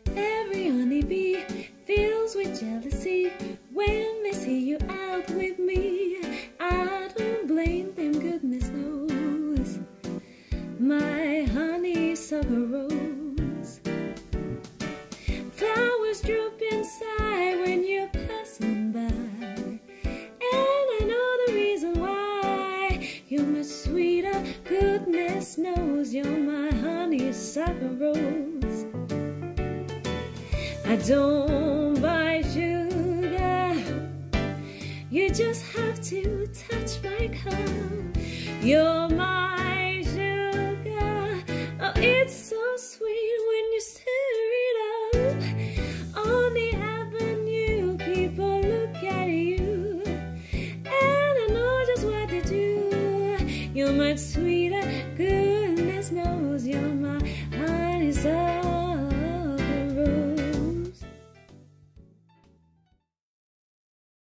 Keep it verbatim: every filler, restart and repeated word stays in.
Every honeybee fills with jealousy when they see you out with me. I don't blame them, goodness knows. My honeysuckle rose. Flowers droop inside when you're passing by, and I know the reason why. You're much sweeter, goodness knows. You're my honeysuckle rose. I don't buy sugar, you just have to touch my cup. You're my sugar, oh it's